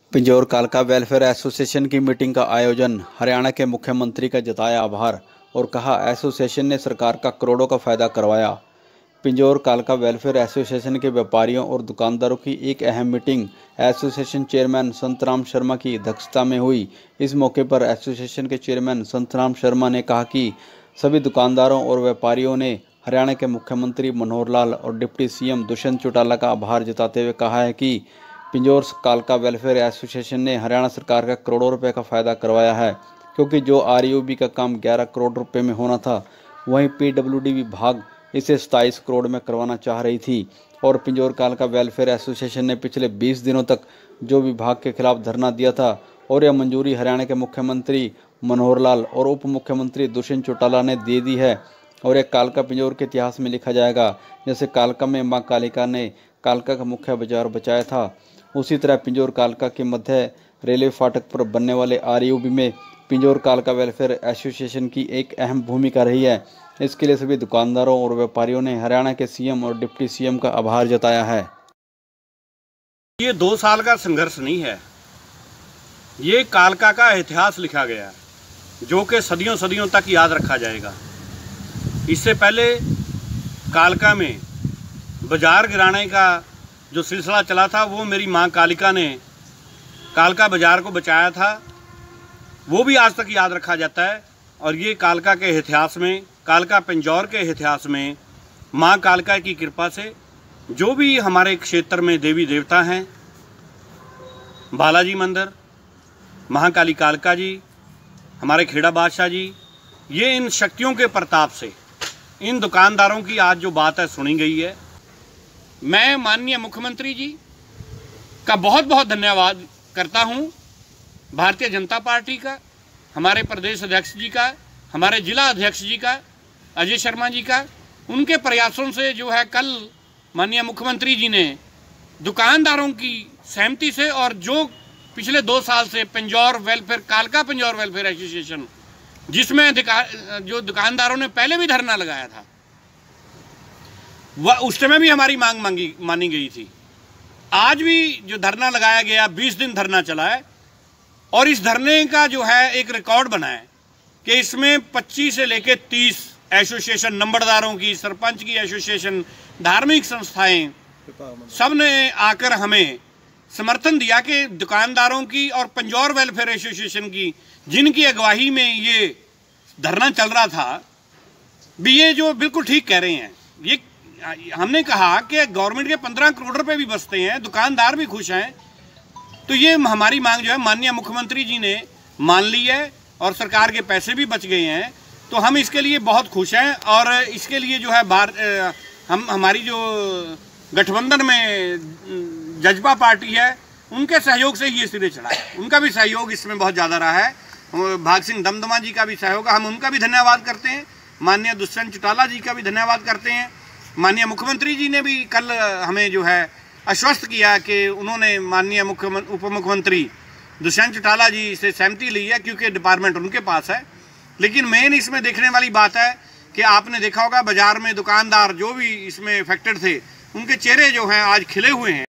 पिंजौर कालका welfare association की meeting का आयोजन। हरियाणा के मुख्यमंत्री का जताया आभार और कहा एसोसिएशन ने सरकार का करोड़ों का फायदा करवाया। पिंजौर कालका वेलफेयर एसोसिएशन के व्यापारियों और दुकानदारों की एक अहम meeting association chairman Santram Sharma की अध्यक्षता में हुई। इस मौके पर एसोसिएशन के चेयरमैन संतराम शर्मा ने कहा कि सभी दुकानदारों और व्यापारियों ने हरियाणा के मुख्यमंत्री मनोहर लाल और डिप्टी सीएम दुष्यंत चौटाला का आभार जताते हुए कहा है कि पिंजौर कालका वेलफेयर एसोसिएशन ने हरियाणा सरकार का करोड़ों रुपए का फायदा करवाया है, क्योंकि जो आरयूबी का काम 11 करोड़ रुपए में होना था, वहीं पीडब्ल्यूडी विभाग इसे 27 करोड़ में करवाना चाह रही थी। और पिंजौर कालका वेलफेयर एसोसिएशन ने पिछले 20 दिनों तक जो विभाग के खिलाफ धरना दिया था और यह मंजूरी हरियाणा के मुख्यमंत्री मनोहर लाल और उप मुख्यमंत्री दुष्यंत चौटाला ने दे दी है और यह कालका पिंजौर के इतिहास में लिखा जाएगा। जैसे कालका में मां कालिका ने कालका का मुख्य बाजार बचाया था, उसी तरह पिंजौर कालका के मध्य रेलवे फाटक पर बनने वाले आरयूबी में पिंजौर कालका वेलफेयर एसोसिएशन की एक अहम भूमिका रही है। इसके लिए सभी दुकानदारों और व्यापारियों ने हरियाणा के सीएम और डिप्टी सीएम का आभार जताया है। ये 2 साल का संघर्ष नहीं है, ये कालका का इतिहास लिखा गया है, जो कि सदियों सदियों तक याद रखा जाएगा। इससे पहले कालका में बाजार गिराने का जो सिलसिला चला था, वो मेरी मां कालिका ने कालका बाजार को बचाया था, वो भी आज तक याद रखा जाता है। और ये कालका के इतिहास में, कालका पिंजौर के इतिहास में मां कालका की कृपा से जो भी हमारे क्षेत्र में देवी देवता हैं, बालाजी मंदिर, महाकाली कालका जी, हमारे खेड़ा बादशाह जी, ये इन शक्तियों के प्रताप से इन दुकानदारों की आज जो बात है सुनी गई है। मैं माननीय मुख्यमंत्री जी का बहुत बहुत धन्यवाद करता हूं, भारतीय जनता पार्टी का, हमारे प्रदेश अध्यक्ष जी का, हमारे जिला अध्यक्ष जी का, अजय शर्मा जी का। उनके प्रयासों से जो है कल माननीय मुख्यमंत्री जी ने दुकानदारों की सहमति से, और जो पिछले 2 साल से पिंजौर वेलफेयर कालका पिंजौर वेलफेयर एसोसिएशन, जिसमें जो दुकानदारों ने पहले भी धरना लगाया था, वह उस समय भी हमारी मांग मानी गई थी। आज भी जो धरना लगाया गया, 20 दिन धरना चला है, और इस धरने का जो है एक रिकॉर्ड बना है कि इसमें 25 से लेकर 30 एसोसिएशन, नंबरदारों की, सरपंच की एसोसिएशन, धार्मिक संस्थाएं, सब ने आकर हमें समर्थन दिया कि दुकानदारों की और पिंजौर वेलफेयर एसोसिएशन की, जिनकी अगुवाई में ये धरना चल रहा था, भी ये जो बिल्कुल ठीक कह रहे हैं। ये हमने कहा कि गवर्नमेंट के 15 करोड़ रुपए भी बचते हैं, दुकानदार भी खुश हैं, तो ये हमारी मांग जो है माननीय मुख्यमंत्री जी ने मान ली है और सरकार के पैसे भी बच गए हैं, तो हम इसके लिए बहुत खुश हैं। और इसके लिए जो है हमारी जो गठबंधन में जजपा पार्टी है, उनके सहयोग से ये सिरे चढ़ा है, उनका भी सहयोग इसमें बहुत ज़्यादा रहा है। भाग सिंह दमदमा जी का भी सहयोग, हम उनका भी धन्यवाद करते हैं। माननीय दुष्यंत चौटाला जी का भी धन्यवाद करते हैं। माननीय मुख्यमंत्री जी ने भी कल हमें जो है आश्वस्त किया कि उन्होंने माननीय उप मुख्यमंत्री दुष्यंत चौटाला जी से सहमति ली है, क्योंकि डिपार्टमेंट उनके पास है। लेकिन मेन इसमें देखने वाली बात है कि आपने देखा होगा बाजार में दुकानदार जो भी इसमें अफेक्टेड थे, उनके चेहरे जो हैं आज खिले हुए हैं।